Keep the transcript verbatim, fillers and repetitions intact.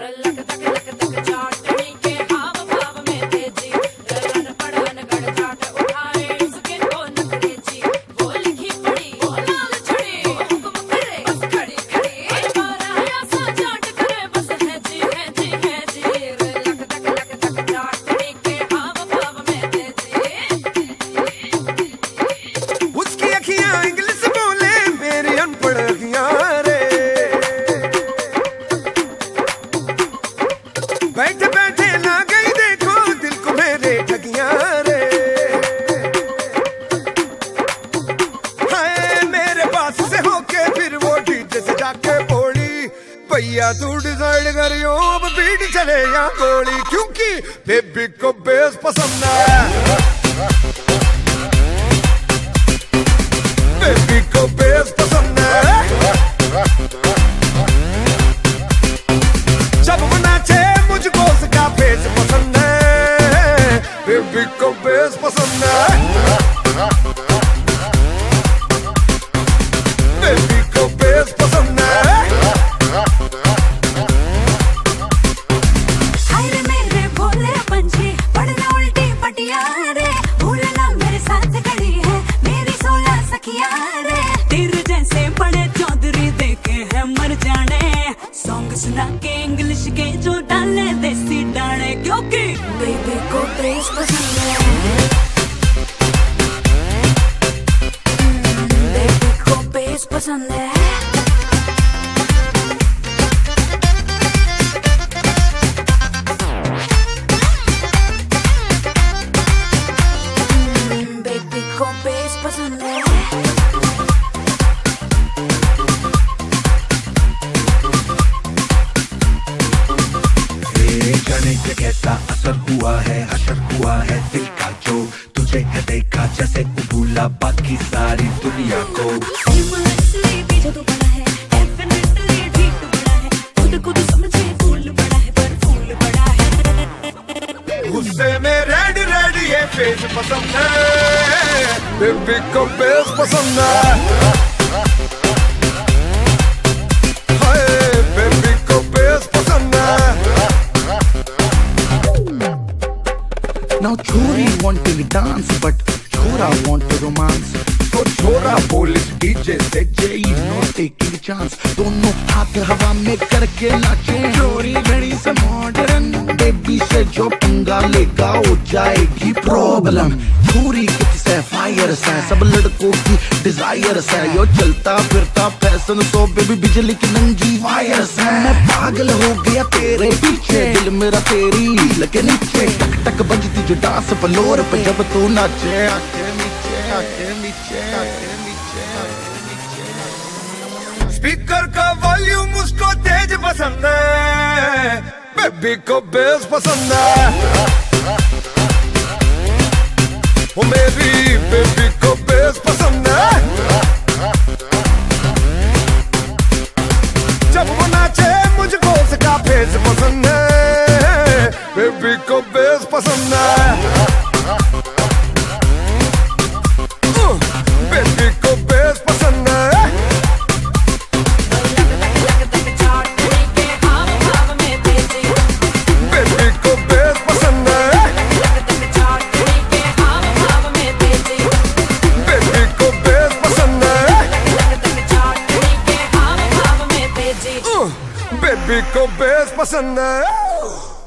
बैठे बैठे ना गई देखो दिल को मेरे ठगियां रे। हाय मेरे पास से होके फिर वो डीजे से जाके बोली, भैया तू डिसाइड करियो अब बीट चले या गोली, क्योंकि बेबी को बेस पसंद है, बेबी को बेस पसंद है। जब वो नाचे मुझको उसका बेस पसंद है, बेबी को बेस पसंद है, बेबी को बेस पसंद है। हाय रे मेरे भोले पंछी पढ़ना उल्टी पटिया रे, भूलना मेरे साथ खड़ी है मेरी सोलह सखियां रे। तेरे जैसे बड़े चौधरी देखे हैं मर जाने, सॉन्ग सुना के इंग्लिश के जो डाले देसी डाले, क्योंकि बेबी को बेस पसंद है, बेबी को बेस पसंद है। बेबी को बेस पसंद है। जाने के कैसा असर हुआ है, असर हुआ है दिल का जो तुझे है देखा जैसे भूला बाकी सारी दुनिया को। पीछे तो बड़ा है, डेफिनेटली ठीक तो बड़ा है, खुद को तो समझे फूल बड़ा है पर फूल बड़ा है। गुस्से में रेड रेड ये फेस पसंद है, बेबी को बेस पसंद है, हाय बेबी को बेस पसंद है। Now Chori want to dance but Chora want to romance, तो छोरा बोले डीजे से जेई नो टेकिंग चांस, दोनों हाथ हवा में करके नाचे। चोरी घड़ी से मॉडर्न बेबी से जो पंगा लेगा हो जाएगी प्रॉब्लम। चोरी किस है फायर है, सब लड़कों की डिजायर है, यो चलता फिरता फैशन सो बेबी बिजली की नंगी वायर है। मैं पागल हो गया तेरे पीछे, दिल मेरा तेरी लगे नीचे, टक टक बजती जो डांस फ्लोर पे जब तू नाचे। आके नीचे आके नीचे आके नीचे आके नीचे। स्पीकर का वॉल्यूम उसको तेज पसंद है, बेबी को बेस पसंद है, वो मेरी बेबी को बेस पसंद है। जब वो नाचे मुझको उसका बेस पसंद है, बेबी को बेस पसंद है, बेबी को बेस पसंद है। बेबी को बेस पसंद है, बेबी को बेस पसंद है, बेबी को बेस पसंद है।